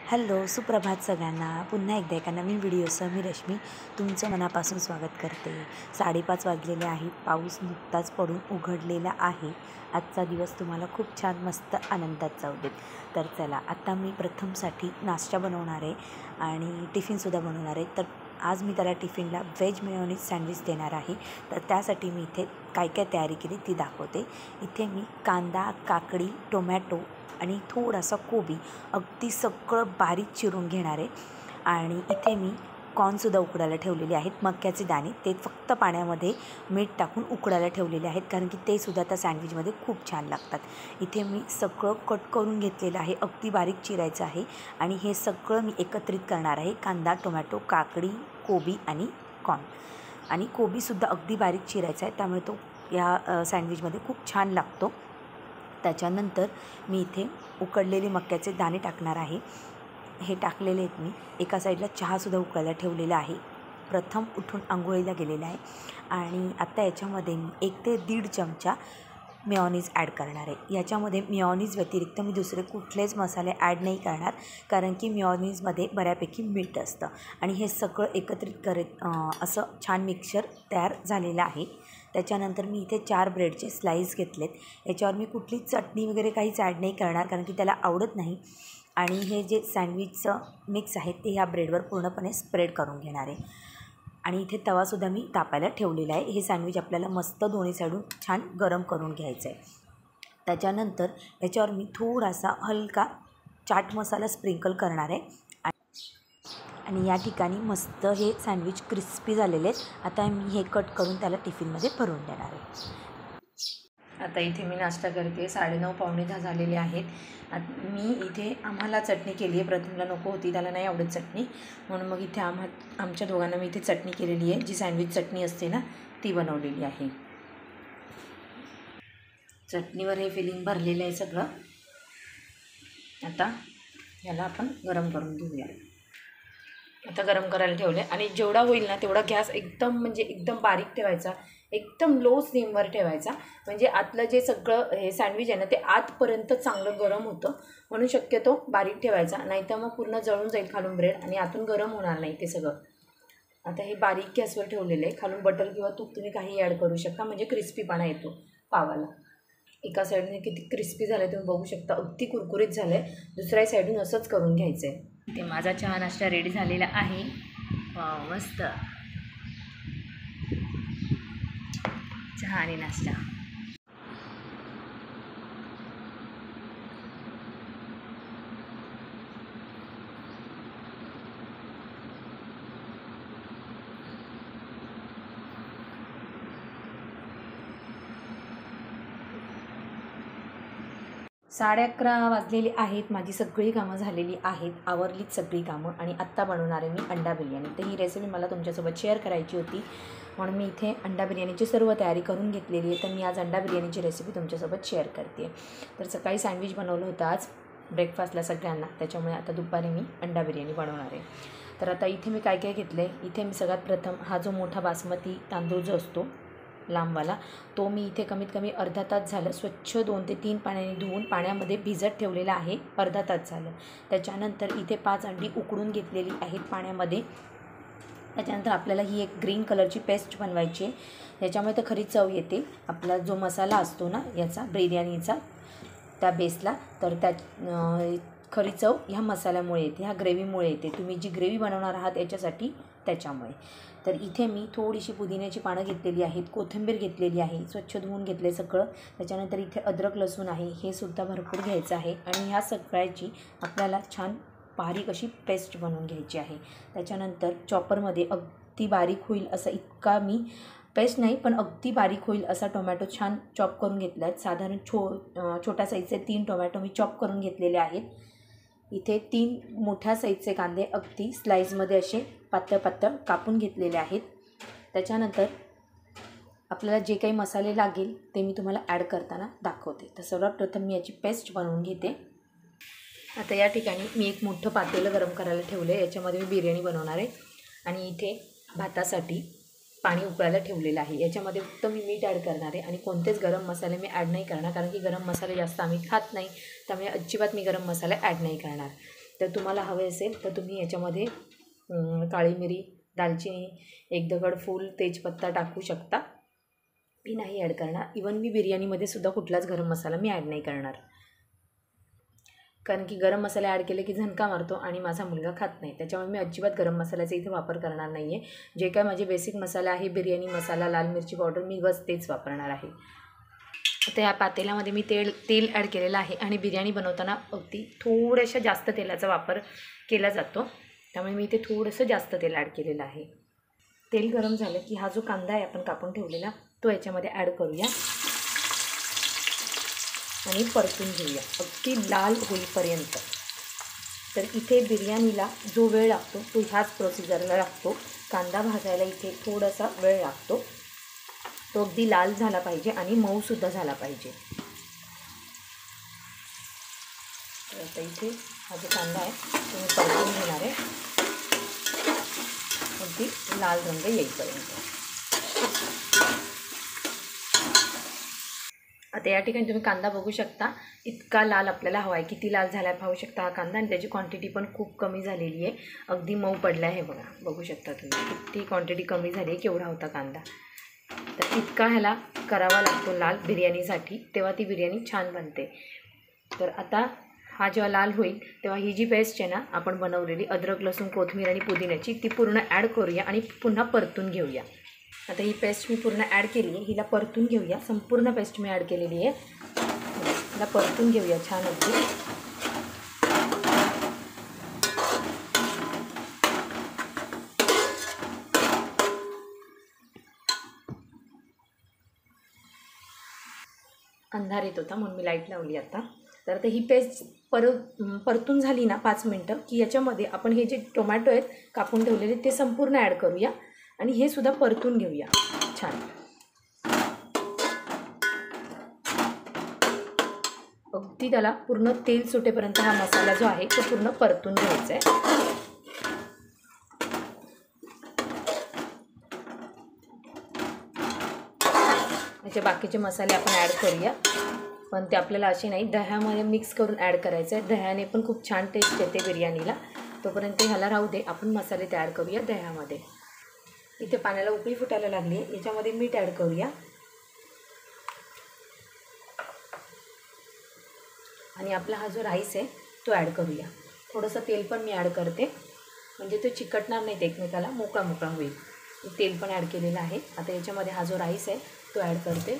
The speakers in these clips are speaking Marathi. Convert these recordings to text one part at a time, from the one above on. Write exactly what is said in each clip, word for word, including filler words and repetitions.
हॅलो, सुप्रभात सगळ्यांना. पुन्हा एकदा एका नवीन व्हिडिओसह मी रश्मी तुमचं मनापासून स्वागत करते. साडेपाच वाजलेले आहेत. पाऊस नुकताच पडून उघडलेला आहे. आजचा दिवस तुम्हाला खूप छान मस्त आनंदात जाऊ देत. तर चला, आता मी प्रथमसाठी नाश्ता बनवणार आहे आणि टिफिनसुद्धा बनवणार आहे. तर आज मी त्याला टिफिनला व्हेज मेयोनीज सँडविच देणार आहे. तर त्यासाठी मी इथे काय काय तयारी केली ती दाखवते. इथे मी कांदा, काकडी, टोमॅटो आणि थोडासा कोबी अगदी सगळं बारीक चिरून घेणार आहे. आणि इथे मी कॉर्नसुद्धा उकडायला ठेवलेले आहेत, मक्याचे दाणे. ते फक्त पाण्यामध्ये मीठ टाकून उकडायला ठेवलेले आहेत, कारण की ते सुद्धा त्या सँडविचमध्ये खूप छान लागतात. इथे मी सगळं कट करून घेतलेलं आहे, अगदी बारीक चिरायचं आहे आणि हे सगळं मी एकत्रित करणार आहे. कांदा, टोमॅटो, काकडी, कोबी आणि कॉर्न. आणि कोबीसुद्धा अगदी बारीक चिरायचा आहे, त्यामुळे तो या सँडविचमध्ये खूप छान लागतो. त्याच्यानंतर मी इथे उकडलेले मक्याचे दाणे टाकणार आहे. हे टाकलेले आहेत मी. एका साईडला चहासुद्धा उकळायला ठेवलेला आहे. प्रथम उठून आंघोळीला गेलेला आहे. आणि आत्ता याच्यामध्ये मी एक ते दीड चमचा मेयोनीज ॲड करणार आहे. याच्यामध्ये मेयोनीज व्यतिरिक्त मी दुसरे कुठलेच मसाले ॲड नाही करणार, कारण की मेयोनीजमध्ये बऱ्यापैकी मीठ असतं. आणि हे सगळं एकत्रित करत असं छान मिक्सचर तयार झालेलं आहे. त्याच्यानंतर मी इथे चार ब्रेडचे स्लाईस घेतलेत. याच्यावर मी कुठलीच चटणी वगैरे काहीच ॲड नाही करणार, कारण की त्याला आवडत नाही. आणि हे जे सँडविचचं मिक्स आहे ते ह्या ब्रेडवर पूर्णपणे स्प्रेड करून घेणार आहे. आणि इथे तवासुद्धा मी तापायला ठेवलेला आहे. हे सँडविच आपल्याला मस्त दोन्ही साईडून छान गरम करून घ्यायचं आहे. त्याच्यानंतर याच्यावर मी थोडासा हलका चाट मसाला स्प्रिंकल करणार आहे. आणि या ठिकाणी मस्त हे सँडविच क्रिस्पी झालेले आहेत. आता मी हे कट करून त्याला टिफिनमध्ये भरून देणार आहे. आता इथे मी नाश्ता करते. साडेनऊ पावणे दहा झालेले आहेत. मी इथे आम्हाला चटणी केली आहे. प्रथमला नको होती, त्याला नाही आवडत चटणी, म्हणून मग इथे आम्हा आमच्या दोघांना मी इथे चटणी केलेली आहे. जी सँडविच चटणी असते ना, ती बनवलेली आहे. चटणीवर हे फिलिंग भरलेलं आहे सगळं. आता याला आपण गरम करून घेऊया. आता गरम करायला ठेवले आणि जेवढा होईल ना तेवढा गॅस एकदम म्हणजे एकदम बारीक ठेवायचा, एकदम लो स्टीमवर ठेवायचा. म्हणजे आतलं जे सगळं हे सँडविच आहे ना ते आतपर्यंत चांगलं गरम होतं, म्हणून शक्यतो बारीक ठेवायचा, नाहीतर मग पूर्ण जळून जाईल खालून ब्रेड आणि आतून गरम होणार नाही ते सगळं. आता हे बारीक गॅसवर ठेवलेलं आहे. खालून बटर किंवा तूप तुम्ही काही ॲड करू शकता, म्हणजे क्रिस्पीपणा येतो पावाला. एका साईडने किती क्रिस्पी झालं आहे तुम्ही बघू शकता, अगदी कुरकुरीत झालं आहे. दुसऱ्या साईडून असंच करून घ्यायचं आहे. ते माझा चहा नाश्ता रेडी झालेला आहे. मस्त चहा आणि नाश्ता. साडे अकरा वाजलेली आहेत. माझी सगळी कामं झालेली आहेत, आवरलीच सगळी कामं. आणि आत्ता बनवणार आहे मी अंडा बिर्याणी. तर ही रेसिपी मला तुमच्यासोबत शेअर करायची होती, म्हणून मी इथे अंडा बिर्याणीची सर्व तयारी करून घेतलेली आहे. तर मी आज अंडा बिर्याणीची रेसिपी तुमच्यासोबत शेअर करते. तर सकाळी सँडविच बनवलं होतं आज ब्रेकफास्टला सगळ्यांना, त्याच्यामुळे आता दुपारी मी अंडा बिर्याणी बनवणार आहे. तर आता इथे मी काय काय घेतलं आहे. इथे मी सगळ्यात प्रथम हा जो मोठा बासमती तांदूळ जो असतो लांबवाला, तो मी इथे कमीत कमी अर्धा तास झालं स्वच्छ दोन ते तीन पाण्याने धुवून पाण्यामध्ये भिजत ठेवलेला आहे. अर्धा तास झालं. त्याच्यानंतर इथे पाच अंडी उकडून घेतलेली आहेत पाण्यामध्ये. त्याच्यानंतर आपल्याला ही एक ग्रीन कलरची पेस्ट बनवायची आहे. याच्यामुळे तर खरी चव येते. आपला जो मसाला असतो ना याचा बिर्याणीचा त्या बेसला, तर त्या खरी चव ह्या मसाल्यामुळे येते, ह्या ग्रेव्हीमुळे येते. तुम्ही जी ग्रेव्ही बनवणार आहात याच्यासाठी, त्याच्यामुळे. तर इथे मी थोडीशी पुदिन्याची पानं घेतलेली आहेत, कोथिंबीर घेतलेली आहे, स्वच्छ धुवून घेतले सगळं. त्याच्यानंतर इथे अद्रक लसूण आहे, हे सुद्धा भरपूर घ्यायचं आहे. आणि ह्या सगळ्याची आपल्याला छान बारीक अशी पेस्ट बनवून घ्यायची आहे. त्याच्यानंतर चॉपरमध्ये अगदी बारीक होईल असा, इतका मी पेस्ट नाही पण अगदी बारीक होईल असा टोमॅटो छान चॉप करून घेतला आहे. साधारण छो छोट्या साईजचे तीन टोमॅटो मी चॉप करून घेतलेले आहेत. इथे तीन मोठ्या साईजचे कांदे अगदी स्लाईजमध्ये असे पातळ पातळ कापून घेतलेले आहेत. त्याच्यानंतर आपल्याला जे काही मसाले लागेल ते मी तुम्हाला ॲड करताना दाखवते. तर सर्वात प्रथम मी याची पेस्ट बनवून घेते. आता या ठिकाणी मी एक मोठं पातेलं गरम करायला ठेवलं आहे. याच्यामध्ये मी बिर्याणी बनवणार आहे. आणि इथे भातासाठी पाणी उकळायला ठेवलेलं आहे. याच्यामध्ये फक्त मी मीठ ॲड करणार आहे आणि कोणतेच गरम मसाले मी ॲड नाही करणार, कारण की गरम मसाले जास्त आम्ही खात नाही, त्यामुळे अजिबात मी गरम मसाले ॲड नाही करणार. तर तुम्हाला हवे असेल तर तुम्ही याच्यामध्ये काळी मिरी, दालचिनी, एक दगड फूल, तेजपत्ता टाकू शकता. मी नाही ॲड करणार. इवन मी बिर्याणीमध्ये सुद्धा कुठलाच गरम मसाला मी ॲड नाही करणार, कारण की गरम मसाले ॲड केले की झणका मारतो आणि माझा मुलगा खात नाही. त्याच्यामुळे मी अजिबात गरम मसाल्याचा इथे वापर करणार नाही आहे. जे काय माझे बेसिक मसाला आहे, बिर्याणी मसाला, लाल मिरची पावडर, मी बस तेच वापरणार आहे. आता या पातेल्यामध्ये मी तेल तेल ॲड केलेलं आहे आणि बिर्याणी बनवताना अगदी थोड्याशा जास्त तेलाचा वापर केला जातो, त्यामुळे मी इथे थोडंसं जास्त तेल ॲड केलेलं आहे. तेल गरम झालं की हा जो कांदा आहे आपण कापून ठेवलेला तो याच्यामध्ये ॲड करूया आणि परतून घेऊया अगदी लाल होईपर्यंत. तर इथे बिर्याणीला जो वेळ लागतो तो ह्याच प्रोसिजरला लागतो. कांदा भाजायला इथे थोडासा वेळ लागतो. तो अगदी लाल झाला पाहिजे आणि मऊसुद्धा झाला पाहिजे. तर आता इथे हा जो कांदा आहे तो मी परतून घेणार आहे अगदी लाल रंग येईपर्यंत. आता या ठिकाणी तुम्ही कांदा बघू शकता, इतका लाल आपल्याला हवा आहे. किती लाल झाला पाहू शकता हा कांदा, आणि त्याची क्वांटिटी पण खूप कमी झालेली आहे. अगदी मऊ पडला आहे बघा, बघू शकता तुम्ही किती क्वांटिटी कमी झाली आहे, केवढा होता कांदा. तर इतका ह्याला करावा लागतो लाल बिर्याणीसाठी, तेव्हा ती बिर्याणी छान बनते. तर आता हा जेव्हा लाल होईल तेव्हा ही जी पेस्ट आहे ना आपण बनवलेली अद्रक, लसूण, कोथिंबीर आणि पुदिन्याची, ती पूर्ण ॲड करूया आणि पुन्हा परतून घेऊया. आता ही पेस्ट मी पूर्ण ॲड केली आहे, हिला परतून घेऊया. संपूर्ण पेस्ट मी ॲड केलेली आहे, हिला परतून घेऊया छान अगदी. अंधार येत होता म्हणून मी लाईट लावली आता. तर आता ही पेस्ट पर परतून झाली ना पाच मिनटं की याच्यामध्ये आपण हे जे टोमॅटो आहेत कापून ठेवलेले ते संपूर्ण ॲड करूया आणि हे सुद्धा परतून घेऊया छान. अगदी त्याला पूर्ण तेल सुटेपर्यंत हा मसाला जो आहे तो पूर्ण परतून घ्यायचा आहे. याचे बाकीचे मसाले आपण ॲड करूया, पण ते आपल्याला असे नाही, दह्यामध्ये मिक्स करून ॲड करायचं आहे. दह्याने पण खूप छान टेस्ट येते बिर्याणीला. तोपर्यंत ह्याला राहू दे, आपण मसाले तयार करूया दह्यामध्ये. इथे पाण्याला उकळी फुटायला लागली आहे, याच्यामध्ये मीठ ॲड करूया आणि आपला हा जो राईस आहे तो ॲड करूया. थोडंसं तेल पण मी ॲड करते, म्हणजे तो चिकटणार नाहीत एकमेकाला, मोकळा मोकळा होईल. मी तेल पण ॲड केलेलं आहे. आता याच्यामध्ये हा जो राईस आहे तो ॲड करते.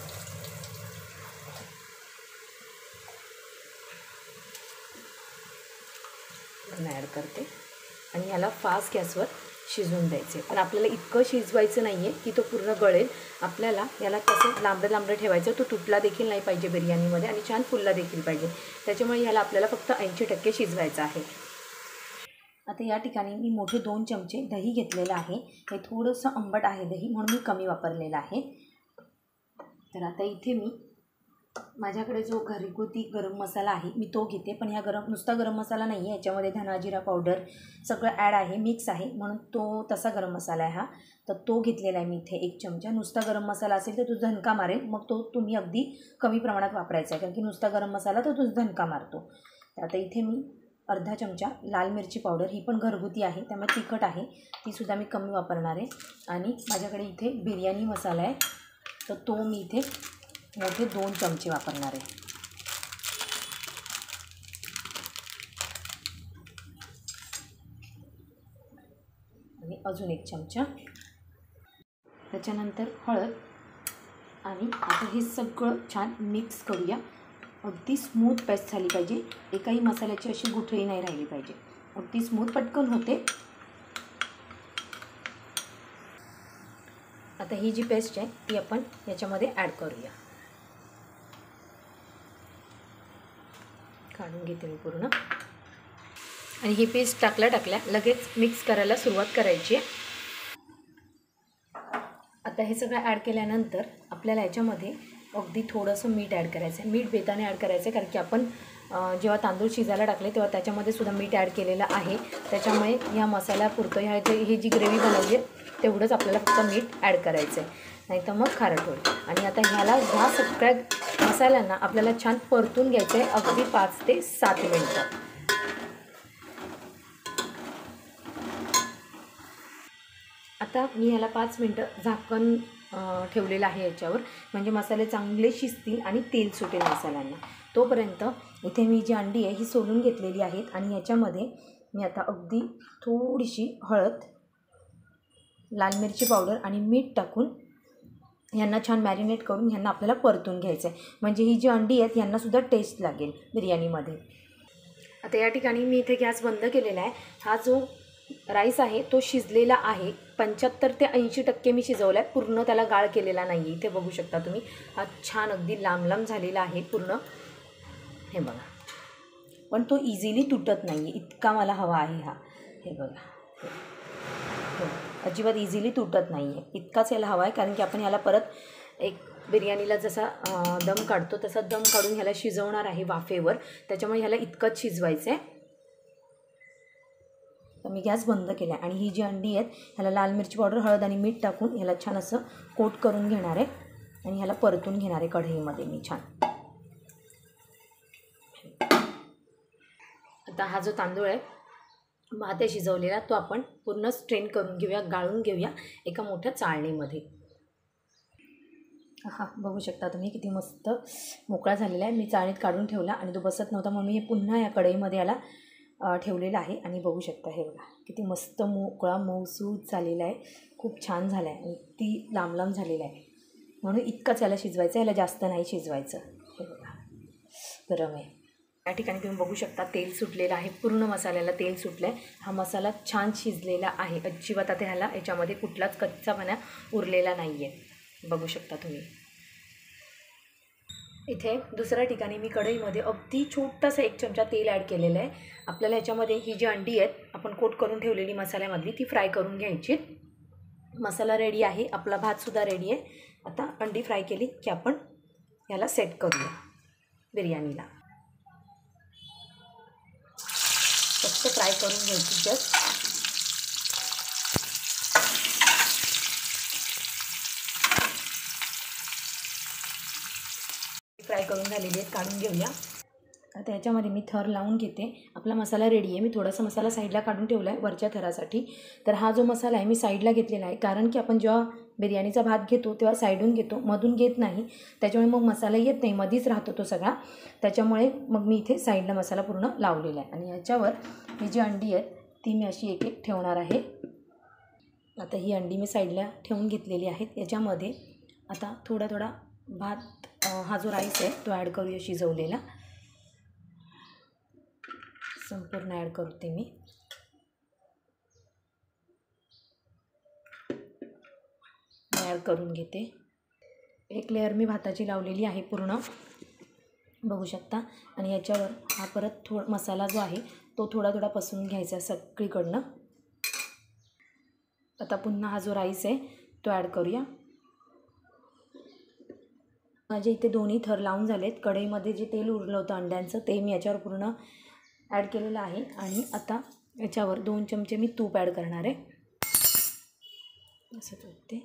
ॲड करते आणि ह्याला फास्ट गॅसवर शिजवून द्यायचे. पण आपल्याला इतकं शिजवायचं नाही आहे की तो पूर्ण गळेल. आपल्याला याला कसं लांबडं लांबडं ठेवायचं, तो तुटला देखील नाही पाहिजे बिर्याणीमध्ये आणि छान फुलला देखील पाहिजे. त्याच्यामुळे ह्याला आपल्याला फक्त ऐंशी टक्के शिजवायचं आहे. आता या ठिकाणी मी मोठे दोन चमचे दही घेतलेलं आहे. हे थोडंसं आंबट आहे दही, म्हणून मी कमी वापरलेलं आहे. तर आता इथे मी माझ्याकडे जो घरगुती गरम मसाला आहे मी तो घेते, पण ह्या गरम नुसता गरम मसाला नाही आहे, याच्यामध्ये धना जिरा पावडर सगळं ॲड आहे, मिक्स आहे, म्हणून तो तसा गरम मसाला आहे हा. तर तो घेतलेला आहे मी इथे एक चमचा. नुसता गरम मसाला असेल तर तो झणका मारेल, मग तो तुम्ही अगदी कमी प्रमाणात वापरायचा आहे, कारण की नुसता गरम मसाला तर तो झणका मारतो. तर आता इथे मी अर्धा चमचा लाल मिरची पावडर, ही पण घरगुती आहे त्यामुळे तिखट आहे, तीसुद्धा मी कमी वापरणार आहे. आणि माझ्याकडे इथे बिर्याणी मसाला आहे, तर तो मी इथे मोठे दोन चमचे वापरणार आहे. आणि अजून एक चमचा, त्याच्यानंतर हळद. आणि आता हे सगळं छान मिक्स करूया. अगदी स्मूथ पेस्ट झाली पाहिजे, एकाही मसाल्याची अशी गुठळी नाही राहिली पाहिजे, अगदी स्मूथ पटकन होते. आता ही जी पेस्ट आहे ती आपण याच्यामध्ये ॲड करूया. काढून घेते मी पूर्ण. आणि ही पेस्ट टाकल्या टाकल्या लगेच मिक्स करायला सुरुवात करायची आहे. आता हे सगळं ॲड केल्यानंतर आपल्याला याच्यामध्ये अगदी थोडंसं मीठ ॲड करायचं आहे. मीठ बेताने ॲड करायचं आहे, कारण की आपण जेव्हा तांदूळ शिजायला टाकले तेव्हा त्याच्यामध्ये सुद्धा मीठ ॲड केलेलं आहे. त्याच्यामुळे ह्या मसाल्यापुरतं ह्या जे ही जी ग्रेव्ही बनवली आहे तेवढंच आपल्याला फक्त मीठ ॲड करायचं आहे, नाही तर मग खारट होईल. आणि आता ह्याला ह्या सगळ्या मसाल्यांना आपल्याला छान परतून घ्यायचं आहे, अगदी पाच ते सात मिनटं. आता मी ह्याला पाच मिनटं झाकण ठेवलेलं आहे याच्यावर, म्हणजे मसाले चांगले शिजतील आणि तेल सुटेल मसाल्यांना. तोपर्यंत इथे मी जी अंडी आहे ही सोलून घेतलेली आहेत आणि याच्यामध्ये मी आता अगदी थोडीशी हळद, लाल मिरची पावडर आणि मीठ टाकून ह्यांना छान मॅरिनेट करून ह्यांना आपल्याला परतून घ्यायचं आहे, म्हणजे ही जी अंडी आहेत ह्यांनासुद्धा टेस्ट लागेल बिर्याणीमध्ये. आता या ठिकाणी मी इथे गॅस बंद केलेला आहे. हा जो राईस आहे तो शिजलेला आहे, पंच्याहत्तर ते ऐंशी टक्के मी शिजवला आहे, पूर्ण त्याला गाळ केलेला नाही आहे. इथे बघू शकता तुम्ही, हा छान अगदी लांब लांब झालेला आहे पूर्ण, हे बघा. पण तो इझिली तुटत नाही आहे, इतका मला हवा आहे हा. हे बघा, अजिबात इझिली तुटत नाही आहे, इतकाच याला हवा आहे. कारण की आपण याला परत एक बिर्याणीला जसा दम काढतो तसा दम काढून ह्याला शिजवणार आहे वाफेवर, त्याच्यामुळे ह्याला इतकंच शिजवायचं आहे. तर मी गॅस बंद केला आहे आणि ही जी अंडी आहेत ह्याला लाल मिरची पावडर, हळद आणि मीठ टाकून ह्याला छान असं कोट करून घेणार आहे आणि ह्याला परतून घेणार आहे कढईमध्ये मी छान. आता हा जो तांदूळ आहे भात आहे शिजवलेला तो आपण पूर्ण स्ट्रेन करून घेऊया, गाळून घेऊया एका मोठ्या चाळणीमध्ये. हा बघू शकता तुम्ही किती मस्त मोकळा झालेला आहे. मी चाळणीत काढून ठेवला आणि तो बसत नव्हता म्हणून मी पुन्हा या कढईमध्ये याला ठेवलेला आहे आणि बघू शकता हे बघा किती मस्त मोकळा मऊसूद झालेला आहे, खूप छान झाला आहे आणि ती लांब लांब झालेला आहे, म्हणून इतकंच याला शिजवायचं, याला जास्त नाही शिजवायचं. हे बघा गरम आहे. या ठिकाणी तुम्ही बघू शकता तेल सुटलेलं आहे, पूर्ण मसाल्याला तेल सुटलं आहे. हा मसाला छान शिजलेला आहे, अजिबात आता ह्याला याच्यामध्ये कुठलाच कच्चापणा उरलेला नाही आहे, बघू शकता तुम्ही. इथे दुसऱ्या ठिकाणी मी कढईमध्ये अगदी छोटासा एक चमचा तेल ॲड केलेलं आहे. आपल्याला ह्याच्यामध्ये ही जी अंडी आहेत आपण कोट करून ठेवलेली मसाल्यामधली ती फ्राय करून घ्यायची. मसाला रेडी आहे, आपला भातसुद्धा रेडी आहे. आता अंडी फ्राय केली की आपण याला सेट करूया बिर्याणीला. फक्त फ्राय करून घ्यायची जस्ट. फ्राय करून झालेली आहेत, काढून घेऊया. आता याच्यामध्ये मी थर लावून घेते. आपला मसाला रेडी आहे. मी थोडासा मसाला साईडला काढून ठेवला आहे वरच्या थरासाठी. तर हा जो मसाला आहे मी साईडला घेतलेला आहे, कारण की आपण जेव्हा बिर्याणीचा भात घेतो तेव्हा साईडून घेतो, मधून घेत नाही, त्याच्यामुळे मग मसाला येत नाही, मधीच राहतो तो सगळा. त्याच्यामुळे मग मी इथे साईडला मसाला पूर्ण लावलेला आहे आणि याच्यावर ही जी अंडी आहेत ती मी अशी एक एक ठेवणार आहे. आता ही अंडी मी साईडला ठेवून घेतलेली आहेत. याच्यामध्ये आता थोडा थोडा भात, हा जो राईस आहे तो ॲड करूया शिजवलेला, संपूर्ण ॲड करते मी. ॲड करून घेते. एक लेअर मी भाताची लावलेली आहे पूर्ण, बघू शकता. आणि याच्यावर हा परत थोडा मसाला जो आहे तो थोडा थोडा पसरून घ्यायचा सगळीकडनं. आता पुन्हा हा जो राईस आहे तो ॲड करूया. माझे इथे दोन्ही थर लावून झालेत. कढईमध्ये जे तेल उरलं होतं अंड्यांचं ते मी याच्यावर पूर्ण ॲड केलेलं आहे आणि आता याच्यावर दोन चमचे मी तूप ॲड करणार आहे. असं करते,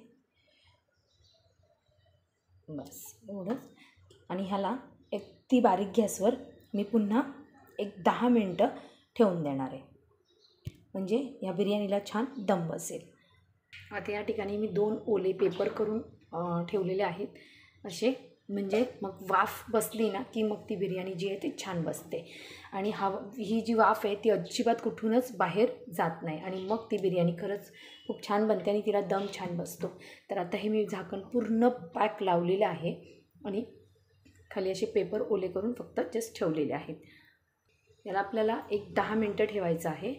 बस एवढंच. आणि ह्याला एक ती बारीक गॅसवर मी पुन्हा एक दहा मिनटं ठेवून देणार आहे, म्हणजे या बिर्याणीला छान दम बसेल. आता या ठिकाणी मी दोन ओले पेपर करून ठेवलेले आहेत असे, म्हणजे मग वाफ बसली ना की मग ती बिर्याणी जी आहे ती छान बसते. आणि हा ही जी वाफ आहे ती अजिबात कुठूनच बाहेर जात नाही आणि मग ती बिर्याणी खरंच खूप छान बनते आणि तिला दम छान बसतो. तर आता हे मी झाकण पूर्ण पॅक लावलेलं आहे आणि खाली असे पेपर ओले करून फक्त जस्ट ठेवलेले आहेत. याला आपल्याला एक दहा मिनटं ठेवायचं आहे.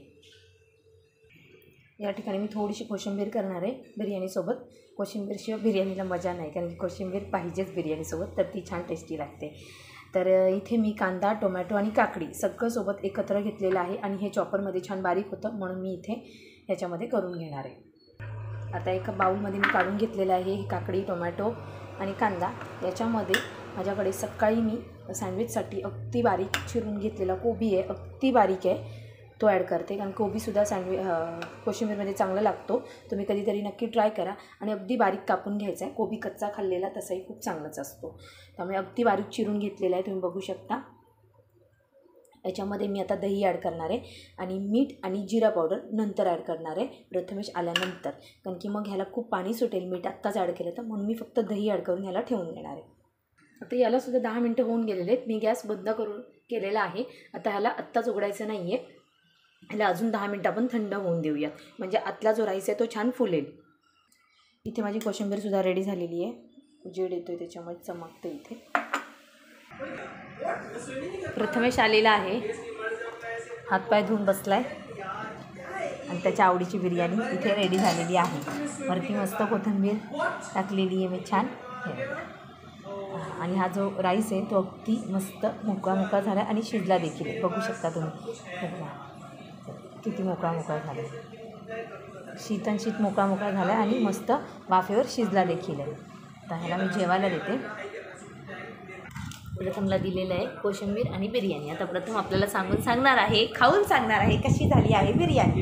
या ठिकाणी मी थोडीशी कोशिंबीर करणार आहे बिर्याणीसोबत. कोशिंबीरशिवाय बिर्याणीला मजा नाही, कारण की कोशिंबीर पाहिजेच बिर्याणीसोबत, तर ती छान टेस्टी लागते. तर इथे मी कांदा, टोमॅटो आणि काकडी सगळं सोबत एकत्र घेतलेलं आहे आणि हे चॉपरमध्ये छान बारीक होतं म्हणून मी इथे ह्याच्यामध्ये करून घेणार आहे. आता एका बाऊलमध्ये मी काढून घेतलेलं आहे ही काकडी, टोमॅटो आणि कांदा. याच्यामध्ये माझ्याकडे सकाळी मी सँडविचसाठी अगदी बारीक चिरून घेतलेला कोबी आहे, अगदी बारीक आहे, तो ॲड करते. कारण कोबीसुद्धा सँडविच कोशिंबीरमध्ये चांगला लागतो. तुम्ही कधीतरी नक्की ट्राय करा. आणि अगदी बारीक कापून घ्यायचा आहे. कोबी कच्चा खाल्लेला तसाही खूप चांगलाच असतो, त्यामुळे अगदी बारीक चिरून घेतलेला आहे, तुम्ही बघू शकता. याच्यामध्ये मी आता दही ॲड करणार आहे आणि मीठ आणि जिरा पावडर नंतर ॲड करणार आहे, प्रथमेश आल्यानंतर, कारण की मग ह्याला खूप पाणी सुटेल मीठ आत्ताच ॲड केलं तर, म्हणून मी फक्त दही ॲड करून ह्याला ठेवून देणार आहे. आता यालासुद्धा दहा मिनटं होऊन गेलेले आहेत. मी गॅस बंद करून केलेला आहे. आता ह्याला आत्ताच उघडायचं नाही आहे, ह्याला अजून दहा मिनटं आपण थंड होऊन देऊयात, म्हणजे आतला जो राईस आहे तो छान फुलेल. इथे माझी कोशिंबीरसुद्धा रेडी झालेली आहे, उजेड येतो आहे त्याच्यामुळे चमकते इथे. प्रथमेश आलेला आहे, हातपाय धुवून बसला आहे आणि त्याच्या आवडीची बिर्याणी इथे रेडी झालेली आहे. वरती मस्त कोथिंबीर टाकलेली आहे मी छान. आणि हा जो राईस आहे तो अगदी मस्त मोकळा मोकळा झाला आणि शिजला देखील आहे, बघू शकता तुम्ही किती मोकळा मोकळा झाला, शीत आणि शीत मोकळा मोकळा झाला आणि मस्त वाफेवर शिजला देखील आहे. तर ह्याला मी जेवायला देते. प्रथमला दिलेलं आहे कोशिंबीर आणि बिर्याणी. आता प्रथम आपल्याला सांगून सांगणार आहे, खाऊन सांगणार आहे कशी झाली आहे बिर्याणी.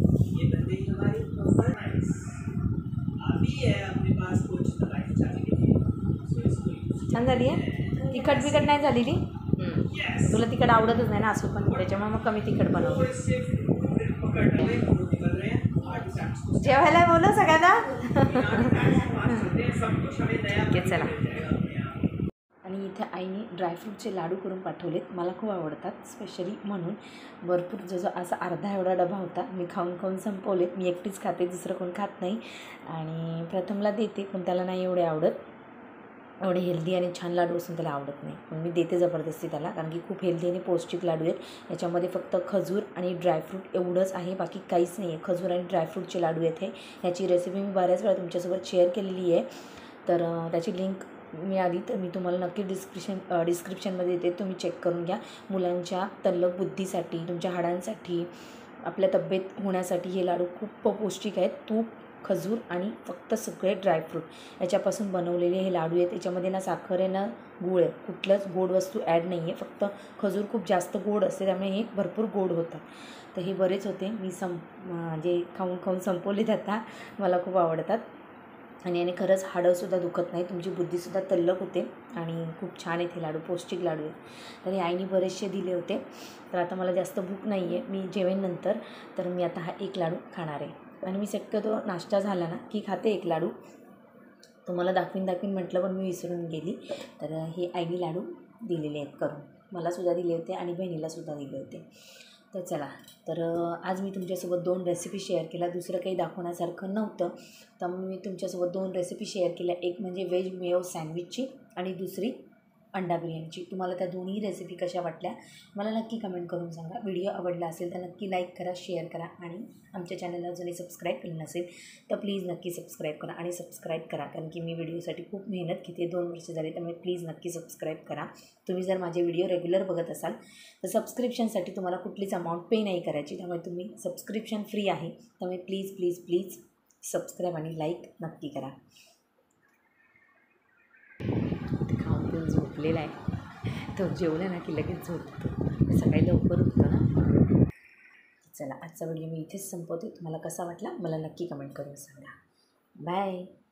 छान झाली आहे, तिखट बिकट नाही झालेली. तुला तिखट आवडतच नाही ना असं, पण त्याच्यामुळे मग कमी तिखट बनवलं. जेवायला बोलव सगळ्यांना. ठीक आहे चला. आणि इथे आईने ड्रायफ्रूटचे लाडू करून पाठवलेत, मला खूप आवडतात स्पेशली म्हणून. भरपूर जो जो असा अर्धा एवढा डबा होता, मी खाऊन खाऊन संपवलेत. मी एकटीच खाते, दुसरं कोण खात नाही. आणि प्रथमला देते, पण त्याला नाही एवढे आवडत. एवढे हेल्दी आणि छान लाडू असून त्याला आवडत नाही, पण मी देते जबरदस्ती त्याला, कारण की खूप हेल्दी आणि पौष्टिक लाडू आहेत. याच्यामध्ये फक्त खजूर आणि ड्रायफ्रूट एवढंच आहे, बाकी काहीच नाही आहे. खजूर आणि ड्रायफ्रूटचे लाडू आहेत हे. याची रेसिपी मी बऱ्याच वेळा तुमच्यासोबत शेअर केलेली आहे, तर त्याची लिंक मिळाली तर मी तुम्हाला नक्की डिस्क्रिप्शन डिस्क्रिप्शनमध्ये देते, तुम्ही चेक करून घ्या. मुलांच्या तल्लख बुद्धीसाठी, तुमच्या हाडांसाठी, आपल्या तब्येत होण्यासाठी हे लाडू खूप पौष्टिक आहेत. तूप, खजूर आणि फक्त सगळे ड्रायफ्रूट याच्यापासून बनवलेले हे लाडू आहेत. याच्यामध्ये ना साखर आहे ना गूळ आहे, कुठलंच गोड वस्तू ॲड नाही आहे. फक्त खजूर खूप जास्त गोड असते, त्यामुळे हे भरपूर गोड होतात. तर हे बरेच होते, मी सं म्हणजे खाऊन खाऊन संपवले आता, मला खूप आवडतात. आणि याने खरंच हाडंसुद्धा दुखत नाही, तुमची बुद्धीसुद्धा तल्लख होते आणि खूप छान आहेत हे लाडू, पौष्टिक लाडू आहेत. तर हे आईने बरेचसे दिले होते. तर आता मला जास्त भूक नाही आहे, मी जेवेन नंतर, तर मी आता हा एक लाडू खाणार आहे. आणि मी शक्यतो नाश्ता झाला ना की खाते एक लाडू, तुम्हाला दाखवीन दाखवीन म्हटलं पण मी विसरून गेली. तर हे आईने लाडू दिलेले आहेत करून, मलासुद्धा दिले होते आणि बहिणीलासुद्धा दिले होते. तर चला, तर आज मी तुमच्यासोबत दोन रेसिपी शेअर केल्या, दुसरं काही दाखवण्यासारखं नव्हतं, तर मी तुमच्यासोबत दोन रेसिपी शेअर केल्या. एक म्हणजे व्हेज मेयो सँडविचची आणि दुसरी अंडा बिर्याणीची. तुम्हाला त्या दोन्ही रेसिपी कशा वाटल्या मला नक्की कमेंट करून सांगा. व्हिडिओ आवडला असेल तर नक्की लाईक करा, शेअर करा आणि आमच्या चॅनलला अजूनही सबस्क्राईब केलं नसेल तर प्लीज नक्की सबस्क्राईब करा आणि सबस्क्राईब करा, कारण की मी व्हिडिओसाठी खूप मेहनत घेते, दोन वर्ष झाले, त्यामुळे प्लीज नक्की सबस्क्राईब करा. तुम्ही जर माझे व्हिडिओ रेग्युलर बघत असाल तर सबस्क्रिप्शनसाठी तुम्हाला कुठलीच अमाऊंट पे नाही करायची, त्यामुळे तुम्ही सबस्क्रिप्शन फ्री आहे, त्यामुळे प्लीज प्लीज प्लीज सबस्क्राईब आणि लाईक नक्की करा. खाऊन पिऊन झोपलेला आहे तो, जेवला ना की लगेच झोपतो, सकाळी लवकर उठतो ना. चला, आजचा व्हिडिओ मी इथेच संपवते. तुम्हाला कसा वाटला मला नक्की कमेंट करून सांगा. बाय.